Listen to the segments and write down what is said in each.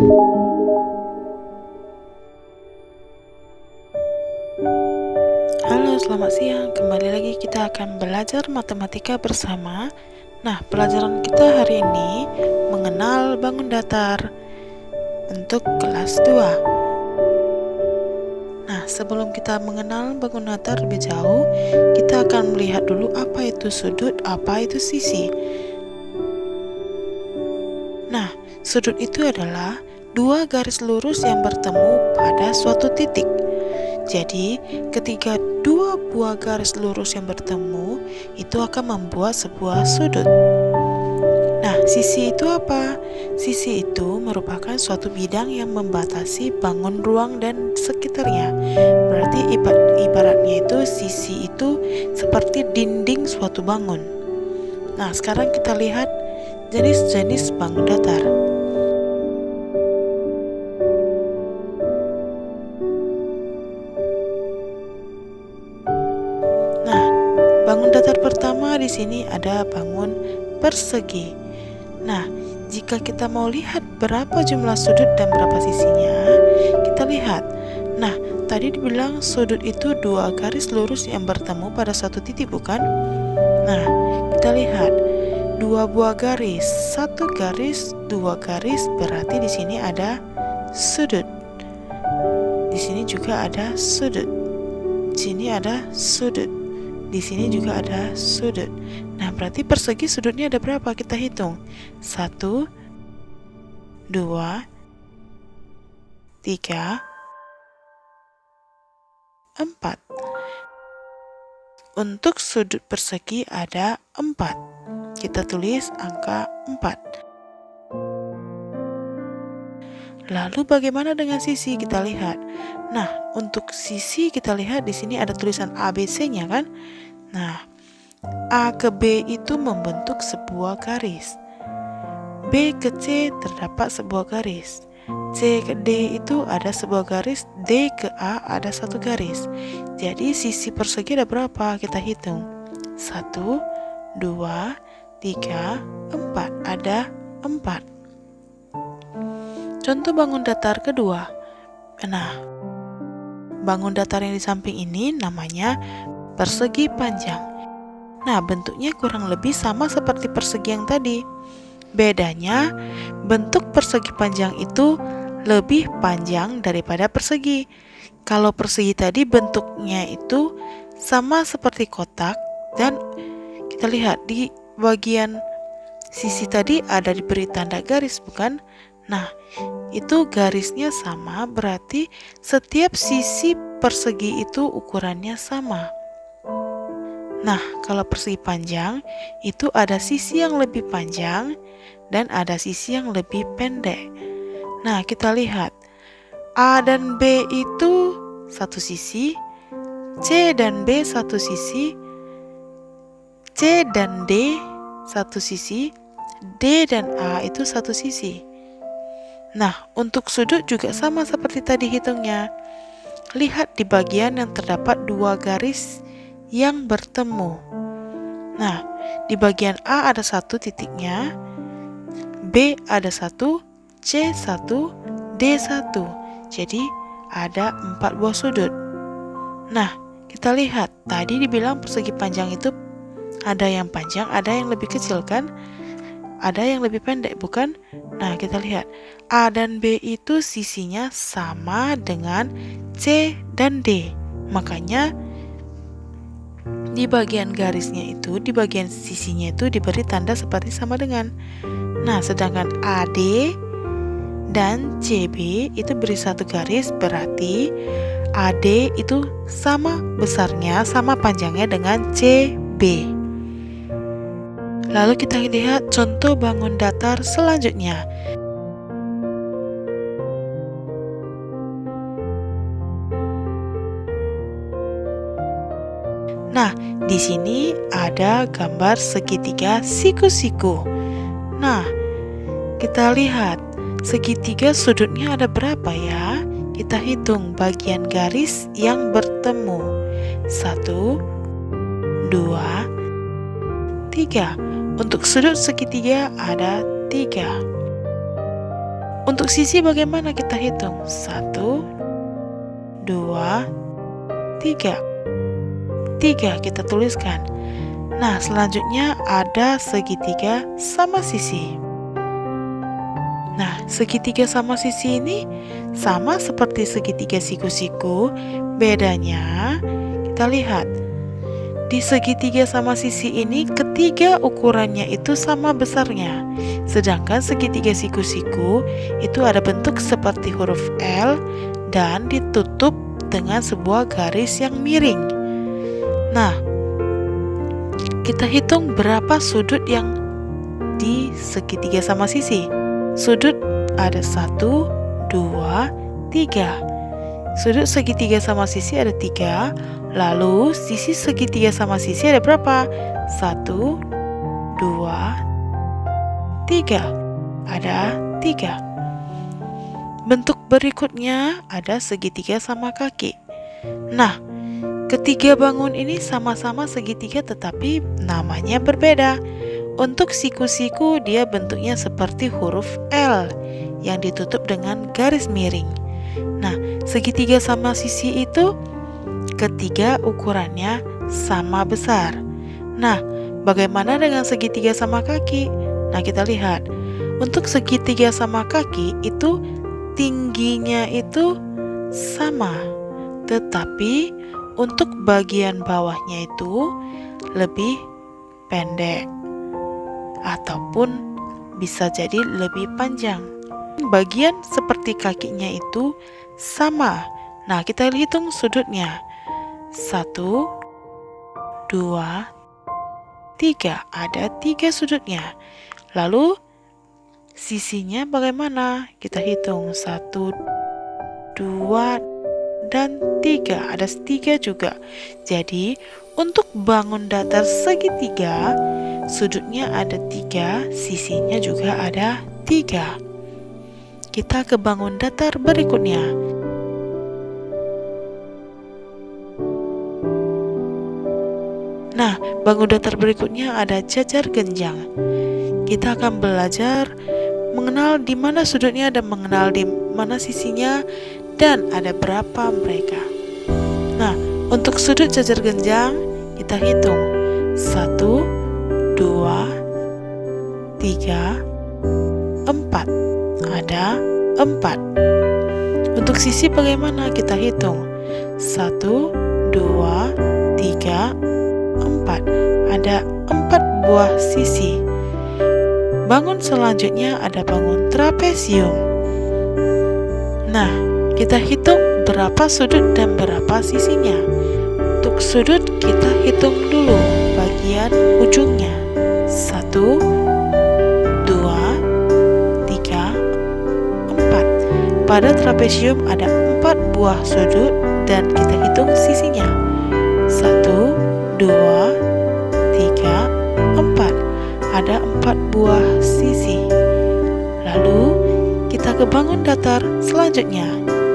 Halo, selamat siang. Kembali lagi kita akan belajar matematika bersama. Nah, pelajaran kita hari ini mengenal bangun datar untuk kelas 2. Nah, sebelum kita mengenal bangun datar lebih jauh, kita akan melihat dulu apa itu sudut, apa itu sisi. Nah, sudut itu adalah dua garis lurus yang bertemu pada suatu titik. Jadi, ketika dua buah garis lurus yang bertemu, itu akan membuat sebuah sudut. Nah, sisi itu apa? Sisi itu merupakan suatu bidang yang membatasi bangun ruang dan sekitarnya. Berarti ibaratnya itu sisi itu seperti dinding suatu bangun. Nah, sekarang kita lihat jenis-jenis bangun datar. Nah, bangun datar pertama di sini ada bangun persegi. Nah, jika kita mau lihat berapa jumlah sudut dan berapa sisinya, kita lihat. Nah, tadi dibilang sudut itu dua garis lurus yang bertemu pada suatu titik, bukan? Nah, kita lihat. Dua buah garis, satu garis, dua garis, berarti di sini ada sudut. Di sini juga ada sudut. Di sini ada sudut. Di sini juga ada sudut. Nah, berarti persegi sudutnya ada berapa? Kita hitung. 1, 2, 3, 4. Untuk sudut persegi ada 4. Kita tulis angka 4. Lalu bagaimana dengan sisi? Kita lihat. Nah, untuk sisi kita lihat di sini ada tulisan ABC-nya kan? Nah, A ke B itu membentuk sebuah garis. B ke C terdapat sebuah garis. C ke D itu ada sebuah garis. D ke A ada satu garis. Jadi sisi persegi ada berapa? Kita hitung. 1, 2, 3, 4. Ada 4. Contoh bangun datar kedua. Nah, bangun datar yang di samping ini namanya persegi panjang. Nah, bentuknya kurang lebih sama seperti persegi yang tadi. Bedanya, bentuk persegi panjang itu lebih panjang daripada persegi. Kalau persegi tadi bentuknya itu sama seperti kotak, dan kita lihat di bagian sisi tadi ada diberi tanda garis, bukan? Nah, itu garisnya sama, berarti setiap sisi persegi itu ukurannya sama. Nah, kalau persegi panjang itu ada sisi yang lebih panjang dan ada sisi yang lebih pendek. Nah, kita lihat. A dan B itu satu sisi, C dan B satu sisi, C dan D satu sisi, D dan A itu satu sisi. Nah, untuk sudut juga sama seperti tadi hitungnya. Lihat di bagian yang terdapat dua garis yang bertemu. Nah, di bagian A ada satu titiknya, B ada satu, C satu, D satu. Jadi ada 4 buah sudut. Nah, kita lihat tadi dibilang persegi panjang itu ada yang panjang, ada yang lebih kecil kan? Ada yang lebih pendek, bukan? Nah, kita lihat. A dan B itu sisinya sama dengan C dan D. Makanya di bagian garisnya itu, di bagian sisinya itu diberi tanda seperti sama dengan. Nah, sedangkan AD dan CB itu beri satu garis, berarti AD itu sama besarnya, sama panjangnya dengan CB. Lalu kita lihat contoh bangun datar selanjutnya. Nah, di sini ada gambar segitiga siku-siku. Nah, kita lihat segitiga sudutnya ada berapa ya? Kita hitung bagian garis yang bertemu. 1, 2, 3. Untuk sudut segitiga ada 3. Untuk sisi bagaimana kita hitung? 1, 2, 3. 3 kita tuliskan. Nah, selanjutnya ada segitiga sama sisi. Nah, segitiga sama sisi ini sama seperti segitiga siku-siku. Bedanya, kita lihat. Di segitiga sama sisi ini, ketiga ukurannya itu sama besarnya. Sedangkan segitiga siku-siku itu ada bentuk seperti huruf L dan ditutup dengan sebuah garis yang miring. Nah, kita hitung berapa sudut yang di segitiga sama sisi. Sudut ada 1, 2, 3. Sudut segitiga sama sisi ada 3. Lalu sisi segitiga sama sisi ada berapa? 1, 2, 3. Ada 3. Bentuk berikutnya ada segitiga sama kaki. Nah, ketiga bangun ini sama-sama segitiga tetapi namanya berbeda. Untuk siku-siku dia bentuknya seperti huruf L yang ditutup dengan garis miring. Nah, segitiga sama sisi itu ketiga ukurannya sama besar. Nah, bagaimana dengan segitiga sama kaki? Nah, kita lihat. Untuk segitiga sama kaki itu tingginya itu sama. Tetapi untuk bagian bawahnya itu lebih pendek. Ataupun bisa jadi lebih panjang. Bagian seperti kakinya itu sama. Nah, kita hitung sudutnya. 1, 2, 3. Ada 3 sudutnya. Lalu sisinya bagaimana? Kita hitung 1, 2, dan 3. Ada 3 juga. Jadi untuk bangun datar segitiga, sudutnya ada 3, sisinya juga ada 3. Kita ke bangun datar berikutnya. Nah, bangun datar berikutnya ada jajar genjang. Kita akan belajar mengenal di mana sudutnya dan mengenal di mana sisinya dan ada berapa mereka. Nah, untuk sudut jajar genjang kita hitung 1, 2, 3, 4. Ada 4. Untuk sisi bagaimana? Kita hitung 1, 2, 3, 4. Ada 4 buah sisi. Bangun selanjutnya ada bangun trapesium. Nah, kita hitung berapa sudut dan berapa sisinya. Untuk sudut kita hitung dulu bagian ujungnya. 1, 2, 3, 4. Pada trapesium ada 4 buah sudut dan kita hitung sisinya. 1, 2, 3, 4. Ada 4 buah sisi. Lalu kita ke bangun datar selanjutnya.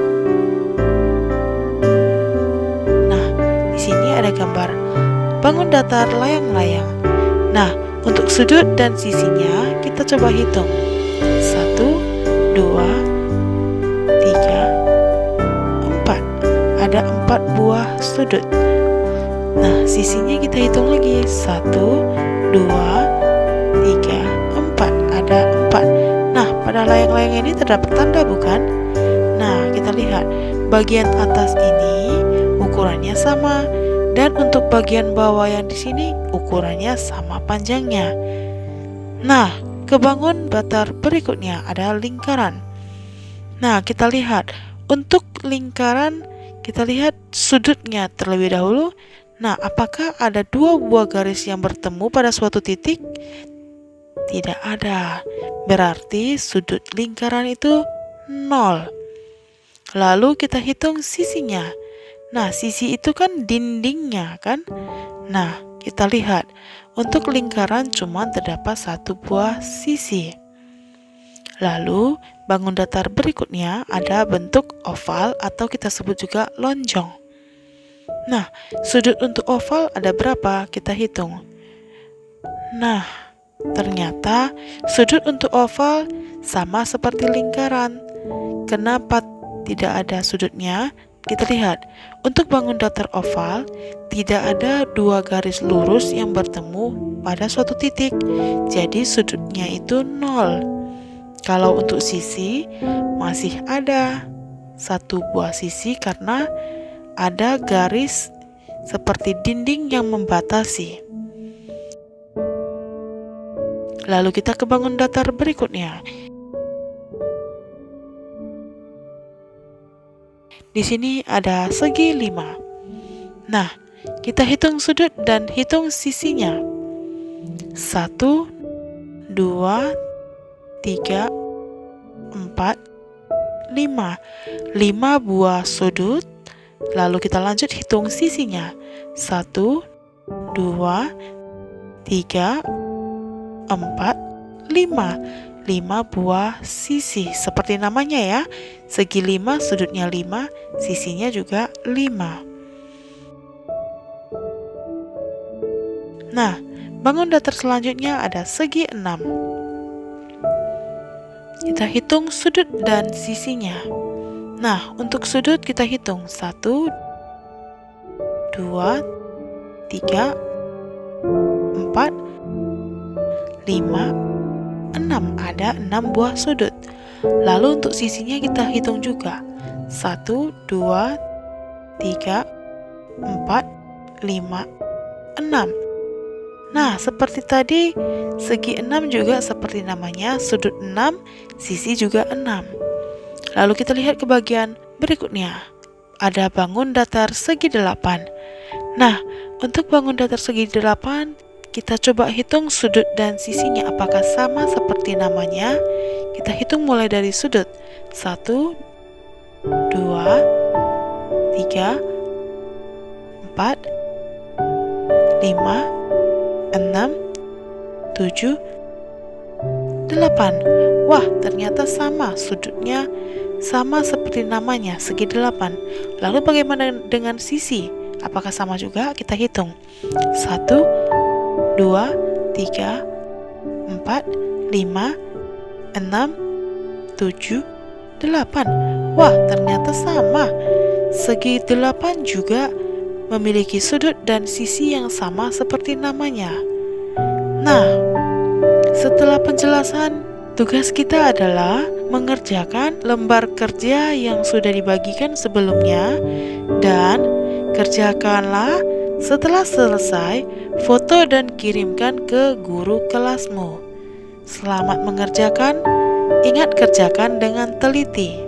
Nah, di sini ada gambar bangun datar layang-layang. Nah, untuk sudut dan sisinya kita coba hitung. 1, 2, 3, 4. Ada 4 buah sudut. Nah, sisinya kita hitung lagi. 1, 2, 3, 4. Ada 4. Nah, pada layang-layang ini terdapat tanda bukan? Nah, kita lihat bagian atas ini ukurannya sama dan untuk bagian bawah yang di sini ukurannya sama panjangnya. Nah, kebangun datar berikutnya ada lingkaran. Nah, kita lihat untuk lingkaran kita lihat sudutnya terlebih dahulu. Nah, apakah ada 2 buah garis yang bertemu pada suatu titik? Tidak ada. Berarti sudut lingkaran itu 0. Lalu kita hitung sisinya. Nah, sisi itu kan dindingnya kan? Nah, kita lihat untuk lingkaran cuma terdapat 1 buah sisi. Lalu bangun datar berikutnya ada bentuk oval atau kita sebut juga lonjong. Nah, sudut untuk oval ada berapa? Kita hitung. Nah, Ternyata sudut untuk oval sama seperti lingkaran. Kenapa tidak ada sudutnya? Kita lihat, untuk bangun datar oval, tidak ada dua garis lurus yang bertemu pada suatu titik. Jadi sudutnya itu 0. Kalau untuk sisi, masih ada satu buah sisi karena ada garis seperti dinding yang membatasi. Lalu kita ke bangun datar berikutnya. Di sini ada segi 5. Nah, kita hitung sudut dan hitung sisinya. 1, 2, 3, 4, 5. 5 buah sudut. Lalu kita lanjut hitung sisinya. 1, 2, 3, 4, 5. 5 buah sisi, seperti namanya ya. Segi 5, sudutnya 5, sisinya juga 5. Nah, bangun datar selanjutnya ada segi 6. Kita hitung sudut dan sisinya. Nah, untuk sudut kita hitung 1, 2, 3, 4, 5, 6. Ada 6 buah sudut. Lalu untuk sisinya kita hitung juga. 1, 2, 3, 4, 5, 6. Nah, seperti tadi, segi 6 juga seperti namanya, sudut 6, sisi juga 6. Lalu kita lihat ke bagian berikutnya. Ada bangun datar segi 8. Nah, untuk bangun datar segi 8, kita coba hitung sudut dan sisinya apakah sama seperti namanya. Kita hitung mulai dari sudut. 1, 2, 3, 4, 5, 6, 7, 8. Wah, ternyata sama sudutnya, sama seperti namanya, segi 8. Lalu bagaimana dengan sisi? Apakah sama juga? Kita hitung. 1, 2, 3, 4, 5, 6, 7, 8. Wah, ternyata sama. Segi 8 juga memiliki sudut dan sisi yang sama seperti namanya. Nah, setelah penjelasan, tugas kita adalah mengerjakan lembar kerja yang sudah dibagikan sebelumnya dan kerjakanlah. Setelah selesai, foto dan kirimkan ke guru kelasmu. Selamat mengerjakan, ingat kerjakan dengan teliti.